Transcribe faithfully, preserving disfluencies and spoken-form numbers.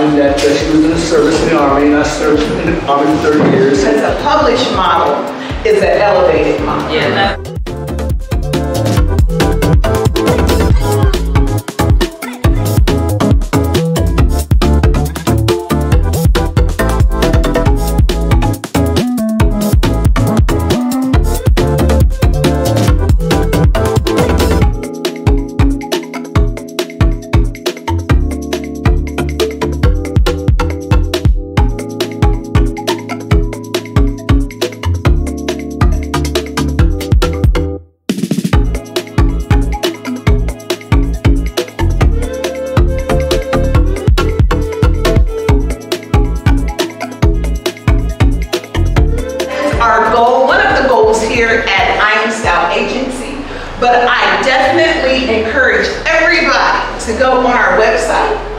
mind that uh, she was in the service in the Army, and I served in the Army for thirty years. Because a published model is an elevated model. Yeah, that our goal, one of the goals here at I Am Style Agency, but I definitely encourage everybody to go on our website